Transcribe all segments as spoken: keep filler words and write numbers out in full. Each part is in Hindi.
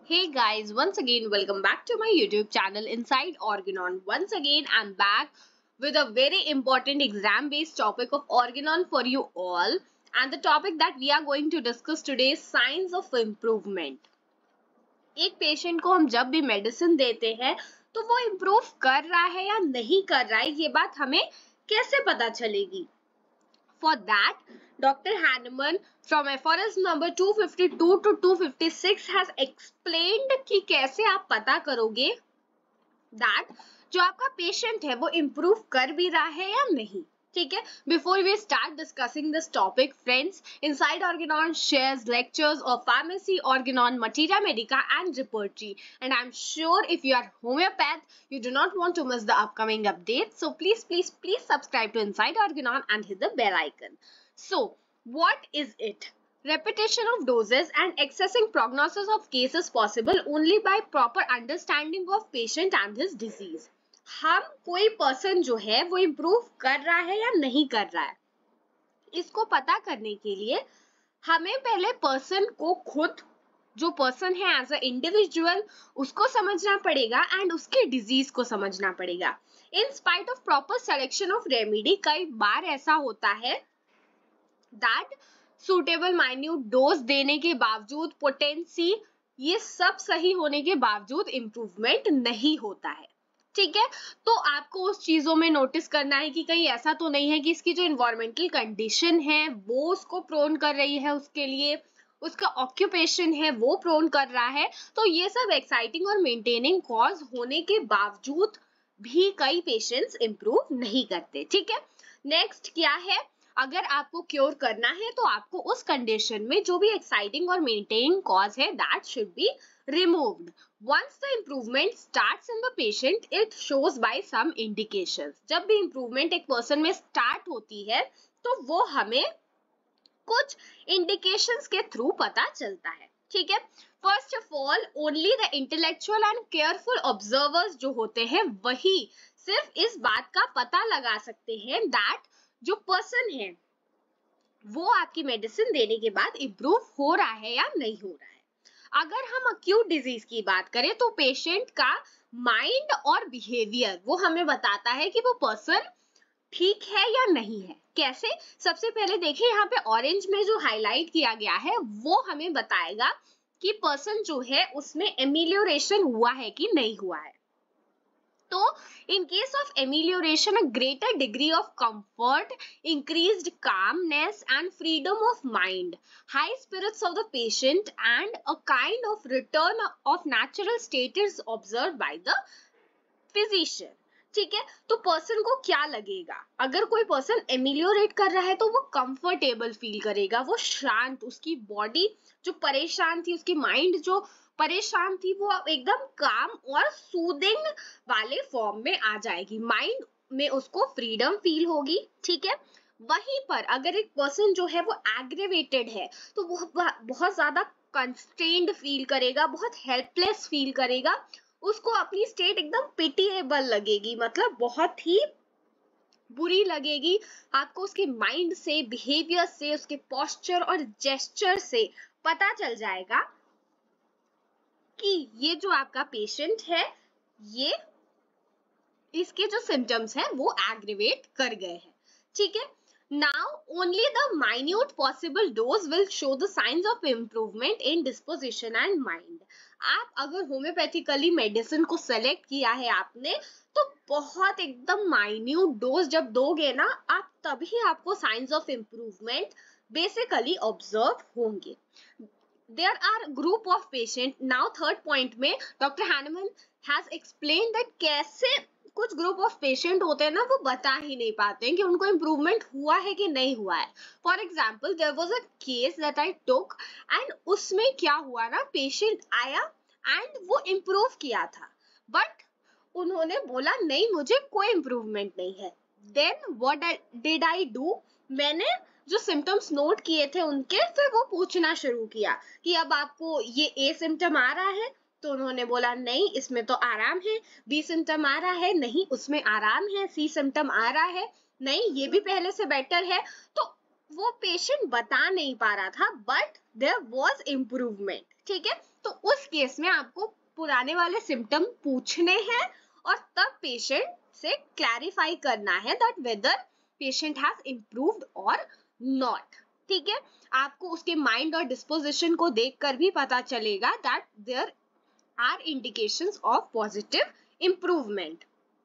Hey guys, once again welcome back to my YouTube channel Inside Organon. Once again I'm back with a very important exam based topic of Organon for you all, and the topic that we are going to discuss today is signs of improvement. एक पेशेंट को हम जब भी मेडिसिन देते हैं तो वो इम्प्रूव कर रहा है या नहीं कर रहा है, ये बात हमें कैसे पता चलेगी? For that, Doctor Hahnemann from F R S number two fifty-two to two fifty-six has explained कि कैसे आप पता करोगे that जो आपका पेशेंट है वो इम्प्रूव कर भी रहा है या नहीं. ठीक है, before we start discussing this topic friends, inside Organon shares lectures of pharmacy, Organon, materia medica and repertory, and I am sure if you are homeopath you do not want to miss the upcoming updates, so please please please subscribe to Inside Organon and hit the bell icon. So what is it? Repetition of doses and accessing prognosis of cases possible only by proper understanding of patient and his disease. हम कोई पर्सन जो है वो इम्प्रूव कर रहा है या नहीं कर रहा है, इसको पता करने के लिए हमें पहले पर्सन को खुद, जो पर्सन है एज अ इंडिविजुअल, उसको समझना पड़ेगा एंड उसके डिजीज को समझना पड़ेगा. In spite of proper selection of remedy, कई बार ऐसा होता है दैट सुटेबल माइन्यूट डोज देने के बावजूद, पोटेंसी, ये सब सही होने के बावजूद इम्प्रूवमेंट नहीं होता है. ठीक है, तो आपको उस चीजों में नोटिस करना है कि कहीं ऐसा तो नहीं है कि इसकी जो इन्वायरमेंटल कंडीशन है वो उसको प्रोन कर रही है, उसके लिए उसका ऑक्यूपेशन है वो प्रोन कर रहा है. तो ये सब एक्साइटिंग और मेंटेनिंग कॉज होने के बावजूद भी कई पेशेंट्स इंप्रूव नहीं करते. ठीक है, नेक्स्ट क्या है, अगर आपको क्योर करना है तो आपको उस कंडीशन में जो भी एक्साइटिंग और मेंटेनिंग कॉज है that should be removed. Once the improvement starts in the patient, it shows by some indications. जब भी improvement एक person में start होती है तो वो हमें कुछ indications के through पता चलता है. ठीक है, first of all, only the intellectual and careful observers जो होते हैं वही सिर्फ इस बात का पता लगा सकते हैं that जो person है वो आपकी मेडिसिन देने के बाद improve हो रहा है या नहीं हो रहा है. अगर हम अक्यूट डिजीज की बात करें तो पेशेंट का माइंड और बिहेवियर वो हमें बताता है कि वो पर्सन ठीक है या नहीं है. कैसे? सबसे पहले देखिए, यहाँ पे ऑरेंज में जो हाईलाइट किया गया है वो हमें बताएगा कि पर्सन जो है उसमें एमिलियोरेशन हुआ है कि नहीं हुआ है. तो in case of amelioration, a greater degree of comfort, increased calmness and freedom of mind, high spirits of the patient and a kind of return of natural state is observed by the physician. ठीक है, तो पर्सन को क्या लगेगा? अगर कोई पर्सन एमिलियोरेट कर रहा है तो वो कंफर्टेबल फील करेगा, वो शांत, उसकी बॉडी जो परेशान थी, उसकी माइंड जो परेशान थी, वो एकदम काम और सूदिंग वाले फॉर्म में आ जाएगी. माइंड में उसको फ्रीडम फील होगी. ठीक है, वहीं पर अगर एक पर्सन जो है वो एग्रेवेटेड है तो वो बहुत ज्यादा कंस्ट्रेन्ड फील करेगा, बहुत हेल्पलेस फील करेगा, उसको अपनी स्टेट एकदम पिटिएबल लगेगी, मतलब बहुत ही बुरी लगेगी. आपको उसके माइंड से, बिहेवियर से, उसके पोस्चर और जेस्चर से पता चल जाएगा कि ये जो आपका पेशेंट है ये इसके जो सिम्टम्स हैं वो एग्रीवेट कर गए हैं. ठीक है, now only the minute possible dose will show the science of improvement in disposition and mind. आप अगर होम्योपैथिकली मेडिसिन को सेलेक्ट किया है आपने तो बहुत एकदम माइन्यूट डोज जब दोगे ना आप, तभी आपको science of improvement basically observe होंगे. There are group of patient. Now third point में doctor Hahnemann has explained that कैसे कुछ ग्रुप ऑफ पेशेंट होते हैं ना वो बता ही नहीं पाते हैं कि उनको इम्प्रूवमेंट हुआ है कि नहीं हुआ है. For example, there was a case that I took and उसमें क्या हुआ ना, पेशेंट आया एंड वो इम्प्रूव किया था बट उन्होंने बोला नहीं मुझे कोई इम्प्रूवमेंट नहीं है. Then what did I do, मैंने जो सिम्टम्स नोट किए थे उनके फिर वो पूछना शुरू किया कि अब आपको ये ए सिम्टम आ रहा है, तो उन्होंने बोला नहीं इसमें तो आराम है. बी सिम्टम आ रहा है, नहीं उसमें आराम है. सी सिम्टम आ रहा है, नहीं ये भी पहले से बेटर है. तो वो पेशेंट बता नहीं पा रहा था बट देयर वाज इम्प्रूवमेंट. ठीक है, तो उस केस में आपको पुराने वाले सिम्टम पूछने हैं और तब पेशेंट से क्लैरिफाई करना है that whether patient has improved और नॉट। ठीक है, आपको उसके माइंड और डिस्पोजिशन को देखकर भी पता चलेगा that there are indications of positive improvement.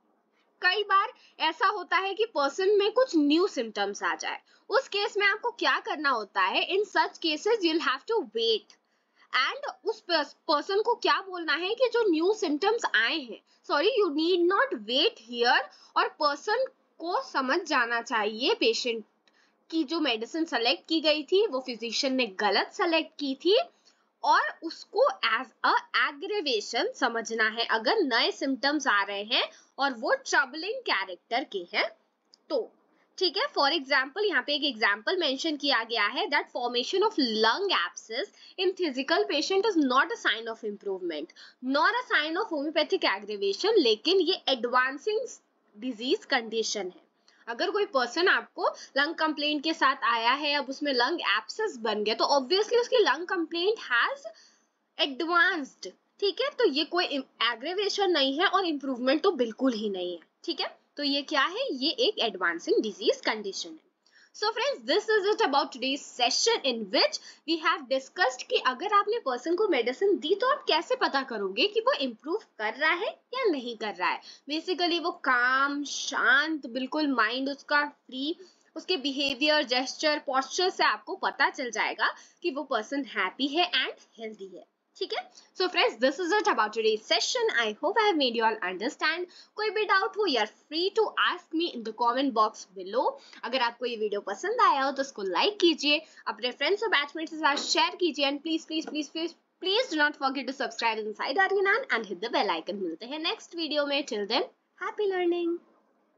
कई बार ऐसा होता है कि पर्सन में कुछ न्यू सिम्टम्स आ जाए, उस केस में आपको क्या करना होता है, in such cases you will have to wait and उस पर्सन को क्या बोलना है कि जो न्यू सिम्टम्स आए हैं, sorry you need not wait here, और पर्सन को समझ जाना चाहिए पेशेंट की जो मेडिसिन सेलेक्ट की गई थी वो फिजिशियन ने गलत सेलेक्ट की थी, और उसको एज अ एग्रेवेशन समझना है अगर नए सिम्टम्स आ रहे हैं और वो ट्रबलिंग कैरेक्टर के हैं तो। ठीक है, फॉर एग्जाम्पल यहाँ पे एक एग्जाम्पल मेंशन किया गया है that formation of lung abscess in physical patient is not a sign of improvement not a sign of homoeopathic aggravation, लेकिन ये एडवांसिंग डिजीज कंडीशन है। अगर कोई पर्सन आपको लंग कंप्लेंट के साथ आया है, अब उसमें लंग एब्सेस बन गया, तो ऑब्वियसली उसकी लंग कंप्लेंट हैज एडवांस्ड। ठीक है, तो ये कोई एग्रेवेशन नहीं है और इम्प्रूवमेंट तो बिल्कुल ही नहीं है। ठीक है, तो ये क्या है, ये एक एडवांसिंग डिजीज कंडीशन है। So friends, this is it about today's session in which we have discussed कि अगर आपने पर्सन को मेडिसिन दी तो आप कैसे पता करोगे कि वो इम्प्रूव कर रहा है या नहीं कर रहा है। बेसिकली वो काम, शांत, बिल्कुल माइंड उसका फ्री, उसके बिहेवियर, जेस्चर, पोस्चर से आपको पता चल जाएगा कि वो पर्सन हैप्पी है एंड हेल्दी है। ठीक है, so friends this is it about today's session. I hope I have made you all understand. कोई भी डाउट हो, you are free to ask me in the comment box below. अगर आपको ये वीडियो पसंद आया हो तो उसको लाइक कीजिए, अपने फ्रेंड्स और बैचमेट्स के साथ शेयर कीजिए, and please please please please please do not forget to subscribe inside Organon and hit the bell icon. मिलते हैं नेक्स्ट वीडियो में, टिल देन हैप्पी लर्निंग।